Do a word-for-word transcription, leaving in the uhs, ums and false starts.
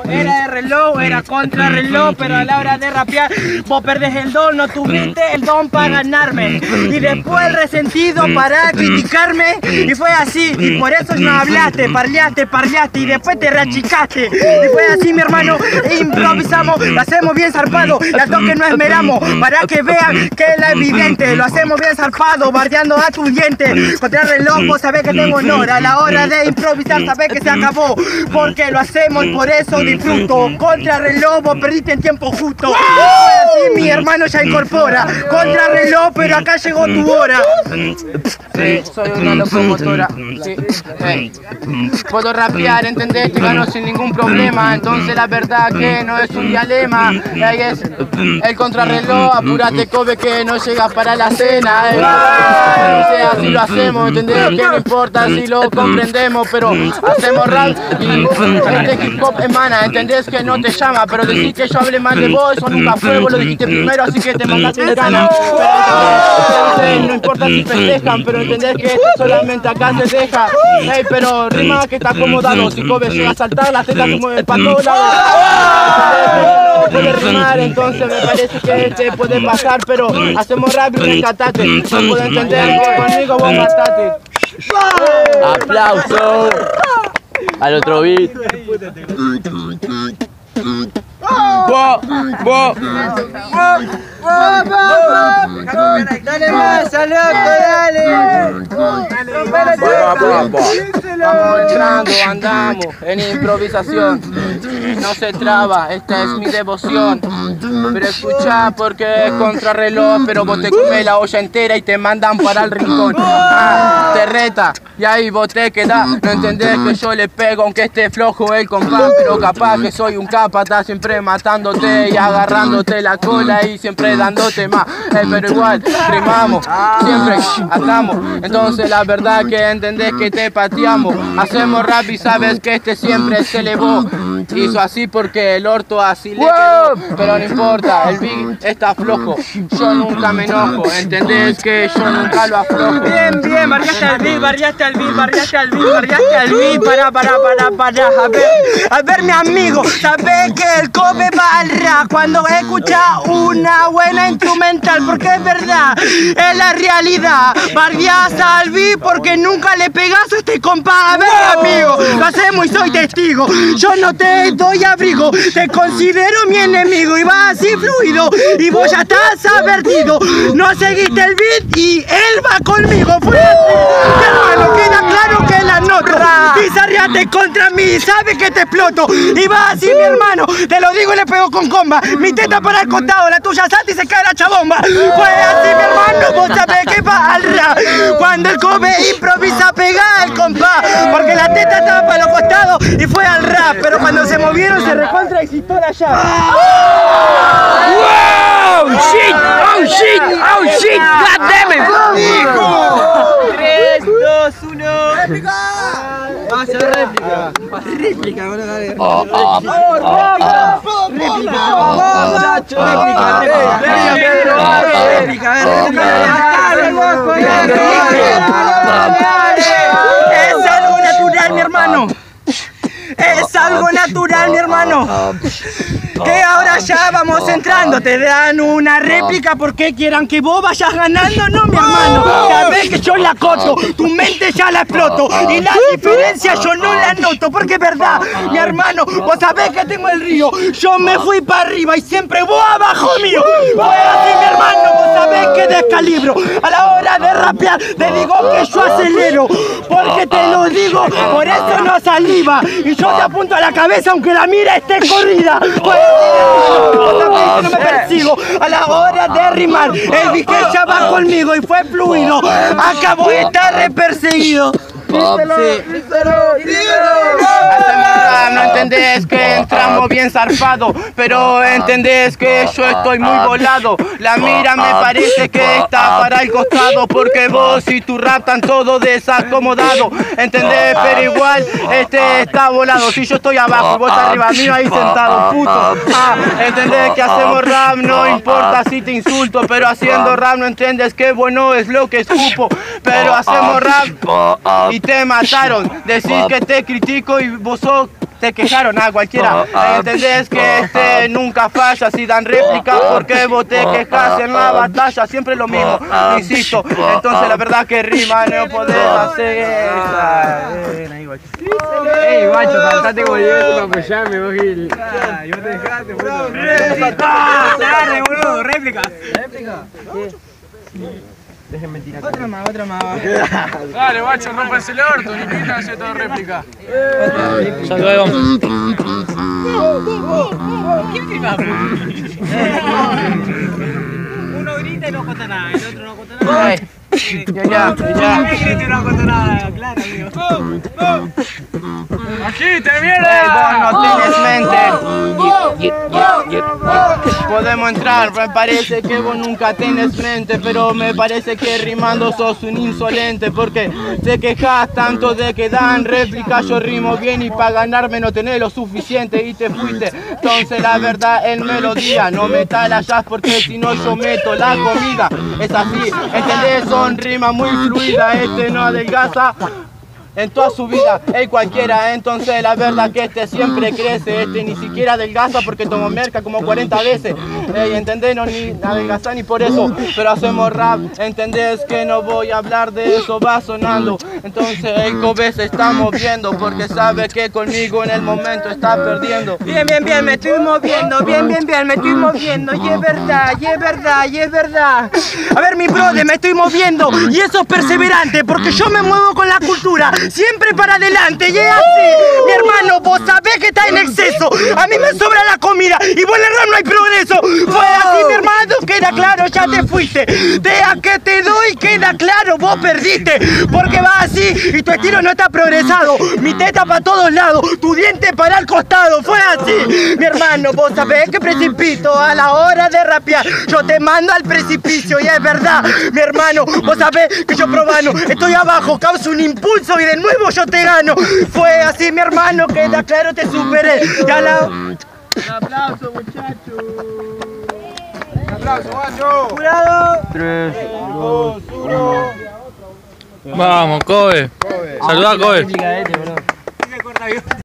Era de reloj, era contra reloj, pero a la hora de rapear vos perdés el don, no tuviste el don para ganarme. Y después el resentido para criticarme, y fue así, y por eso no hablaste, parleaste, parleaste, y después te rachicaste. Y fue así, mi hermano, improvisamos, lo hacemos bien zarpado, y al toque no esmeramos, para que vean que es la evidente, lo hacemos bien zarpado, bardeando a tus dientes. Contra el reloj, vos sabés que tengo honor, a la hora de improvisar sabés que se acabó, porque lo hacemos y por eso disfruto. Contra el reloj, vos perdiste el tiempo justo. Fue así, mi hermano ya incorpora, contra el reloj, pero acá llegó tu hora. Sí, soy una locomotora. Sí. Hey. Puedo rapear, ¿entendés? Te gano sin ningún problema. Entonces la verdad que no es un dilema. Ahí es el contrarreloj. Apúrate, Kobe, que no llegas para la cena. Hey. No sé, así lo hacemos, ¿entendés? Que no importa si lo comprendemos, pero hacemos rap y este hip hop emana. ¿Entendés? Que no te llama, pero decís que yo hable mal de vos, eso nunca fue. Vos lo dijiste primero, así que te mandaste de gana. Pero no importa si festejan, pero entendés que esto solamente acá se deja. Hey, pero rima que está acomodado. Si Kobe llega a saltar, las tetas se mueven para todos lados. Puede rimar, entonces me parece que este puede pasar, pero hacemos rap y rescatate. No puedo entender, conmigo vos matate. Aplauso al otro beat. Bo, bo, dale más, loco, dale. Vamos entrando, andamos en improvisación. No se traba, esta es mi devoción. Pero escucha porque es contrarreloj, pero vos te comes la olla entera y te mandan para el rincón. Ah, te reta y ahí vos te quedás. No entendés que yo le pego aunque esté flojo el compás, pero capaz que soy un capataz siempre matándote y agarrándote la cola y siempre dándote más. Eh, pero igual rimamos, siempre atamos. Entonces la verdad que entendés que te pateamos. Hacemos rap y sabes que este siempre se elevó. Hizo así porque el orto así le quedó. Pero no importa, el beat está flojo. Yo nunca me enojo, entendés que yo nunca lo aflojo. Bien, bien, barriaste al beat, barriaste al beat, barriaste al beat, barriaste al beat. Para, para, para, para. A ver, a ver, mi amigo, sabés que el Kobe va al rap cuando escucha una buena instrumental, porque es verdad, es la realidad. Barriás al beat porque nunca le pegas a este compa. A ver, amigo, lo hacemos y soy testigo. Yo no te doy abrigo, te considero mi enemigo y va así fluido y vos ya estás advertido. No seguiste el beat y él va conmigo. Fue así, hermano, queda claro que la noto. Pizarriate contra mí, sabe que te exploto. Y va así, mi hermano, te lo digo y le pego con comba. Mi teta para el costado, la tuya salta y se cae la chabomba. Fue así, mi hermano, vos sabés que va al rap cuando el Kobe improvisa, pega el compás, porque la teta estaba para los costados y fue al rap, pero cuando se movieron se recontra excitó la llave. Wow, shit, oh shit, oh shit, god damn it. tres, dos, uno. ¡Réplica! Vamos a hacer réplica. Réplica, boludo, dale. Oh, oh, oh, oh. Réplica, muchacho. Réplica, réplica, réplica. Es algo natural, mi hermano. Es algo natural, mi hermano. Que ahora ya vamos entrando. Te dan una réplica porque quieran que vos vayas ganando. No, mi hermano. Sabés que yo la coto. Tu mente ya la exploto. Y la diferencia yo no la noto. Porque es verdad, mi hermano. Vos sabés que tengo el río. Yo me fui para arriba y siempre vos abajo mío. Fue así, mi hermano. Vos sabés que descalibro. A la hora de rapear te digo que yo acelero. Porque te lo digo, por eso no saliva. Y yo te apunto a la cabeza aunque la mira esté corrida. Pues, no me persigo a la hora de rimar. El Vique ya va conmigo y fue fluido. Acabo de estar re perseguido. Díselo, díselo, díselo. No entendés que entramos bien zarpado, pero entendés que yo estoy muy volado. La mira me parece que está para el costado, porque vos y tu rap están todo desacomodado. Entendés, pero igual este está volado. Si yo estoy abajo y vos arriba mío ahí sentado, puto. Ah, entendés que hacemos rap, no importa si te insulto, pero haciendo rap no entiendes que bueno es lo que escupo. Pero hacemos rap y te mataron. Decís que te critico y vos sos te quejaron a cualquiera. ¿Entendés que este nunca falla si dan réplica? Porque vos te quejas en la batalla, siempre lo mismo, insisto. Entonces la verdad que rima, no podés hacer esa. Ey, guacho, faltate como yo para apoyarme, vos Gil. Yo te dejaste, boludo. ¡Réplica! ¡Dale, boludo! ¡Réplica! ¿Réplica? Déjenme tirar. Otra más, otra más. Dale, guacho, rompense el orto, ni pinta hacer todo réplica. Ya luego. ¿Quién grita? Uno grita y no cuenta nada, el otro no cuenta nada. Ya, ya, ya. ¿Quién no cuenta nada? Claro, amigo. ¡Aquí te Ey, mierda! vos no tenés mente. Podemos entrar, me parece que vos nunca tenés mente, pero me parece que rimando sos un insolente, porque te quejas tanto de que dan réplica, yo rimo bien y para ganarme no tenés lo suficiente y te fuiste. Entonces la verdad en melodía, no me talayas porque si no yo meto la comida. Es así, ¿entendés? Son rimas muy fluidas, este no adelgaza en toda su vida, ey cualquiera, entonces la verdad que este siempre crece, este ni siquiera adelgaza porque tomó merca como cuarenta veces, ey, ¿entendés? No ni adelgaza ni por eso, pero hacemos rap, ¿entendés? Que no voy a hablar de eso, va sonando, entonces el Kobe se está moviendo porque sabe que conmigo en el momento está perdiendo. Bien, bien, bien, me estoy moviendo, bien, bien, bien, me estoy moviendo, y es verdad, y es verdad, y es verdad. A ver, mi brother, me estoy moviendo, y eso es perseverante, porque yo me muevo con la cultura, siempre para adelante, y es así. Mi hermano, vos sabés que está en exceso, a mí me sobra la comida, y vos en el rap no hay progreso. Fue así, mi hermano, queda claro, ya te fuiste. Deja que te doy, queda claro, vos perdiste, porque va así, y tu estilo no está progresado. Mi teta para todos lados, tu diente para el costado, fue así. Mi hermano, vos sabés que precipito a la hora de rapear, yo te mando al precipicio, y es verdad. Mi hermano, vos sabés que yo probano, estoy abajo, causo un impulso y de nuevo yo te gano. Fue así, mi hermano, queda claro, te superé. Ya la... Un aplauso, muchachos. Un aplauso, guacho. Jurado. tres, dos, uno. Vamos, Kobe. Saluda, Kobe. Se corta bien.